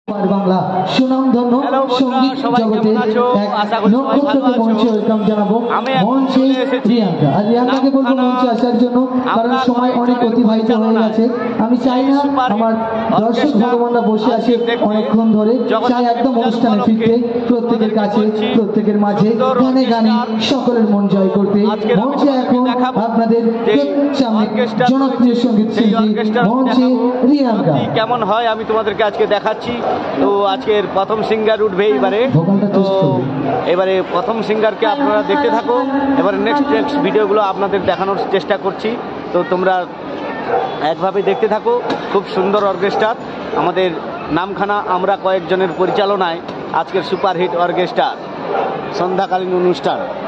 বাংলা সুনামধন্য সঙ্গীত জগতে এক নক্ষত্রকে মঞ্চে ওয়েলকাম জানাবো মঞ্চে রিয়াঙ্কা। আর রিয়াঙ্কাকে বলবো মঞ্চে আসার জন্য, কারণ সময় অনেক অতিবাহিত হয়ে গেছে। আমি চাই না আমার দর্শক ভগবানরা বসে আছে অনেকক্ষণ ধরে, চাই একদম অনুষ্ঠানে ফিরতে, প্রত্যেকের কাছে প্রত্যেকের মাঝে গানে গানে সকলের মন জয় করতে। মঞ্চে এখন আপনাদের সামনে জনপ্রিয় সঙ্গীত শিল্পী মঞ্চে রিয়াঙ্কা। কেমন হয় আমি তোমাদেরকে আজকে দেখাচ্ছি। তো আজকের প্রথম সিঙ্গার উঠবে এবারে প্রথম সিঙ্গারকে আপনারা দেখতে থাকো। এবারে নেক্সট ভিডিওগুলো আপনাদের দেখানোর চেষ্টা করছি, তো তোমরা একভাবে দেখতে থাকো। খুব সুন্দর অর্কেস্ট্রা, আমাদের নামখানা আমরা কয়েকজনের পরিচালনায় আজকের সুপারহিট অর্কেস্ট্রা সন্ধ্যাকালীন অনুষ্ঠান।